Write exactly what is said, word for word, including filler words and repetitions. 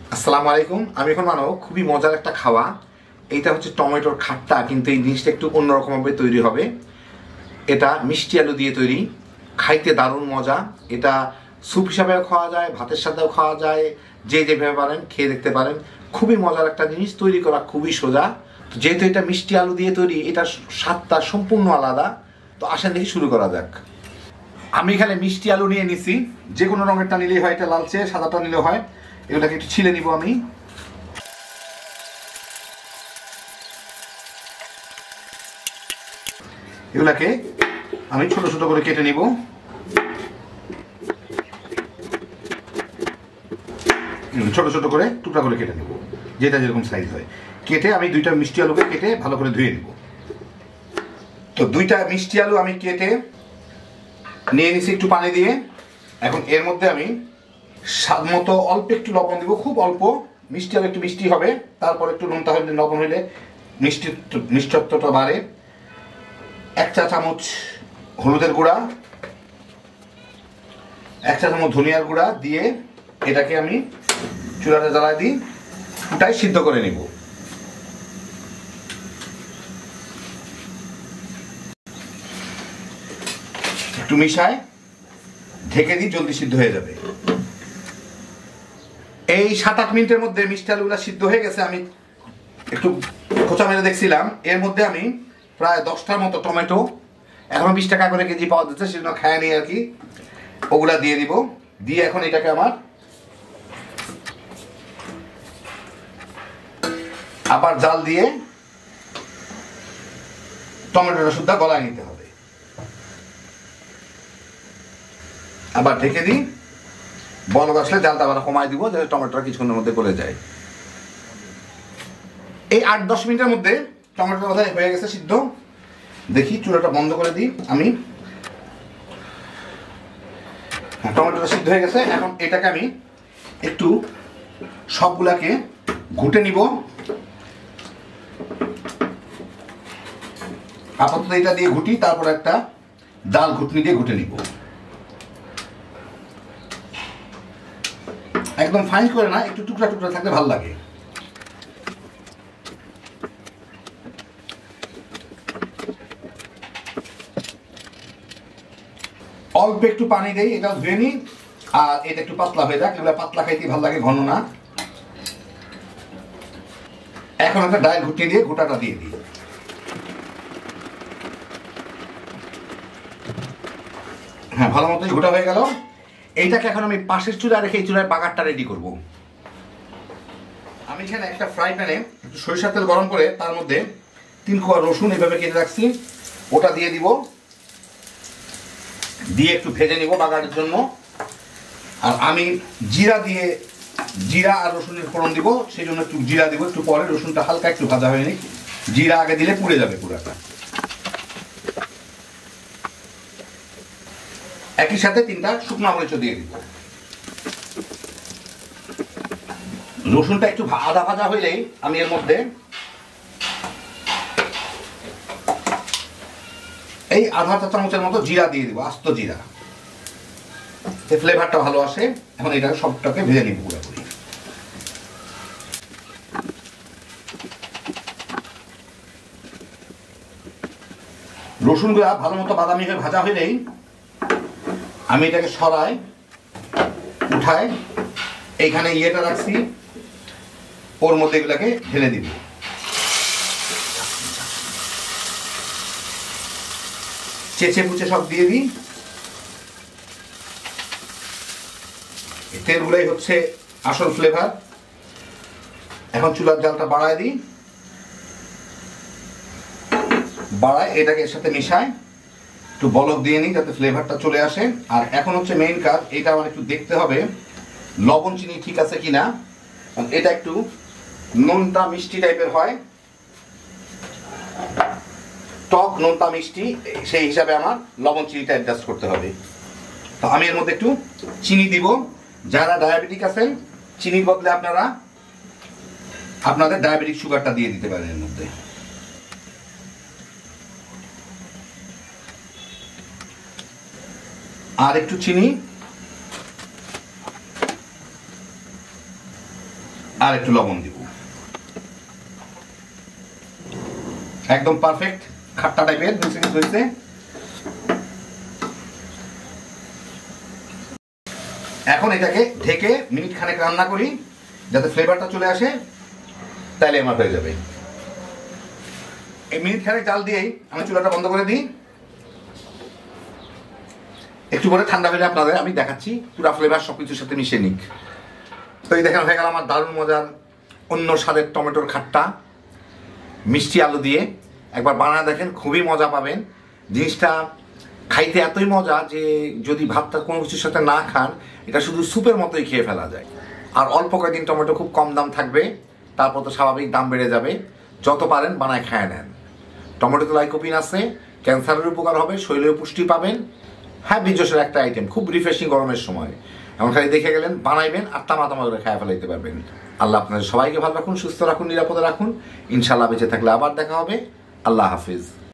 আসসালামু আলাইকুম। আমি এখন বানাবো খুবই মজার একটা খাওয়া। এইটা হচ্ছে টমেটোর খাট্টা, কিন্তু এই জিনিসটা একটু অন্যরকমভাবে তৈরি হবে। এটা মিষ্টি আলু দিয়ে তৈরি, খাইতে দারুণ মজা। এটা স্যুপ হিসাবেও খাওয়া যায়, ভাতের সাথেও খাওয়া যায়, যে যেভাবে পারেন খেয়ে দেখতে পারেন। খুবই মজার একটা জিনিস, তৈরি করা খুবই সোজা। যেহেতু এটা মিষ্টি আলু দিয়ে তৈরি, এটার স্বাদটা সম্পূর্ণ আলাদা। তো আসেন দেখি শুরু করা যাক। আমি এখানে মিষ্টি আলু নিয়ে নিছি, যে কোনো রঙেরটা নিলেই হয়, এটা লালচে সাদাটা নিলেও হয়। এগুলোকে একটু ছিলে নিব আমি। এগুলাকে আমি ছোট ছোট করে কেটে নিব। ছোট ছোট করে টুকরা করে কেটে নেব, যেটা যেরকম সাইজ হয়। কেটে আমি দুইটা মিষ্টি আলুকে কেটে ভালো করে ধুয়ে নেব। তো দুইটা মিষ্টি আলু আমি কেটে নিয়ে নিছি একটু পানি দিয়ে। এখন এর মধ্যে আমি স্বাদ মতো অল্প একটু লবণ দিব, খুব অল্প। মিষ্টি আলু একটু মিষ্টি হবে, তারপর একটু নুনটা হলে লবণ হইলে মিষ্টি মিষ্টত্বটা বাড়ে। এক চা চামচ হলুদের গুঁড়া, এক চা চামচ ধনিয়ার গুঁড়া দিয়ে এটাকে আমি চুলাটা জ্বালাই দিই, ফুটাই সিদ্ধ করে নিব। একটু মিশায় ঢেকে দিই, জলদি সিদ্ধ হয়ে যাবে। এই সাত আট মিনিটের মধ্যে মিষ্টি আলুগুলা সিদ্ধ হয়ে গেছে। আমি একটু খোঁচা মেরে দেখছিলাম, এর মধ্যে আমি প্রায় দশটার মতো টমেটো, এখন বিশ টাকা করে কেজি পাওয়া যাচ্ছে, সেজন্য খায় নিই আর কি, ওগুলা দিয়ে দিব। দিয়ে এখন এটাকে আমার আবার জাল দিয়ে টমেটোটা সুদ্ধা গলায় নিতে হবে। আবার ঢেকে দিই, বলক আসলে জালটা আবার কমায় দিব, যাতে টমেটোটা কিছুক্ষণের মধ্যে গলে যায়। এই আট দশ মিনিটের মধ্যে টমেটোটা বোধহয় হয়ে গেছে সিদ্ধ। দেখি চুলাটা বন্ধ করে দিই আমি। টমেটোটা সিদ্ধ হয়ে গেছে। এখন এটাকে আমি একটু সবগুলাকে ঘুটে নিব। আপাতত এটা দিয়ে ঘুটি, তারপর একটা ডাল ঘুটনি দিয়ে ঘুটে নিব। একদম ফাইন করে না, একটু টুকরা টুকরা থাকলে ভালো লাগে। অল্প একটু পানি দেই, এটা ধুয়ে নিই। আর এটা একটু পাতলা হয়ে যাক, এগুলো পাতলা খাইতে ভালো লাগে, ঘন না। এখন একটা ডাল ঘুটনি দিয়ে গোটাটা দিয়ে দিই। হ্যাঁ, ভালো মতোই গোটা হয়ে গেল। এইটাকে এখন আমি পাশের চুলায় রেখে এই চুলায় বাগারটা রেডি করব। আমি এখানে একটা ফ্রাই প্যানে একটু সরিষার তেল গরম করে তার মধ্যে তিন কোয়া রসুন এভাবে কেটে রাখছি, ওটা দিয়ে দিব। দিয়ে একটু ভেজে নিব বাগারের জন্য। আর আমি জিরা দিয়ে, জিরা আর রসুনের ফোড়ন দিব, সেই জন্য একটু জিরা দিব একটু পরে। রসুনটা হালকা একটু ভাজা হয়নি, জিরা আগে দিলে পুড়ে যাবে পুরাটা। একই সাথে তিনটা শুকনো মরিচও দিয়ে দিব। রসুনটা একটু আধা ভাজা হইলেই আমি এর মধ্যে এই আধা চা চামচের মতো জিরা দিয়ে দিব, আস্ত জিরা, এই ফ্লেভারটা ভালো আসে। এখন এটা সবটাকে ভেজে নিব পুরোপুরি। রসুনগুলো ভালো মতো বাদামি হয়ে ভাজা হইলেই আমি এটাকে সরাই, উঠায় এইখানে ইয়েটা রাখছি, ওর মধ্যে এগুলাকে ঢেলে দিব। চেঁচে পুচে সব দিয়ে দিই। তেলগুলাই হচ্ছে আসল ফ্লেভার। এখন চুলার জালটা বাড়ায় দিই, বাড়ায় এটাকে এর সাথে মিশায় একটু বলক দিয়ে নিই যাতে ফ্লেভারটা চলে আসে। আর এখন হচ্ছে মেইন কাজ, এটা আমার একটু দেখতে হবে লবণ চিনি ঠিক আছে কিনা। এটা একটু নোনতা মিষ্টি টাইপের হয়, টক নোনতা মিষ্টি, সেই হিসাবে আমার লবণ চিনিটা অ্যাডজাস্ট করতে হবে। তো আমি এর মধ্যে একটু চিনি দিব। যারা ডায়াবেটিক আছেন, চিনির বদলে আপনারা আপনাদের ডায়াবেটিক সুগারটা দিয়ে দিতে পারেন এর মধ্যে। আর একটু চিনি, আর একটু লবণ দিব। একদম পারফেক্ট খাট্টা টাইপের হয়েছে। এখন এটাকে ঢেকে মিনিট খানেক রান্না করি যাতে ফ্লেভারটা চলে আসে, তাইলে আমার হয়ে যাবে। এই মিনিট খানেক জাল দিয়েই আমি চুলাটা বন্ধ করে দিই। একটু পরে ঠান্ডা হলে আপনাদের আমি দেখাচ্ছি পুরা ফ্লেভার সবকিছুর সাথে মিশিয়ে নিক। তো এই দেখেন হয়ে গেল আমার দারুণ মজার অন্য স্বাদের টমেটোর খাট্টা মিষ্টি আলু দিয়ে। একবার বানায় দেখেন, খুবই মজা পাবেন। জিনিসটা খাইতে এতই মজা যে যদি ভাতটা কোনো কিছুর সাথে না খান, এটা শুধু স্যুপের মতোই খেয়ে ফেলা যায়। আর অল্প কয়েকদিন টমেটো খুব কম দাম থাকবে, তারপর তো স্বাভাবিক দাম বেড়ে যাবে। যত পারেন বানায় খায় নেন। টমেটোতে লাইকোপিন আছে, ক্যান্সারের উপকার হবে, শরীরের পুষ্টি পাবেন। হ্যাঁ, বীর্যসের একটা আইটেম, খুব রিফ্রেশিং গরমের সময়। এমন খালি দেখে গেলেন, বানাইবেন আর তামা তামা করে খায় ফেলাইতে পারবেন। আল্লাহ আপনাদের সবাইকে ভালো রাখুন, সুস্থ রাখুন, নিরাপদে রাখুন। ইনশাল্লাহ বেঁচে থাকলে আবার দেখা হবে। আল্লাহ হাফিজ।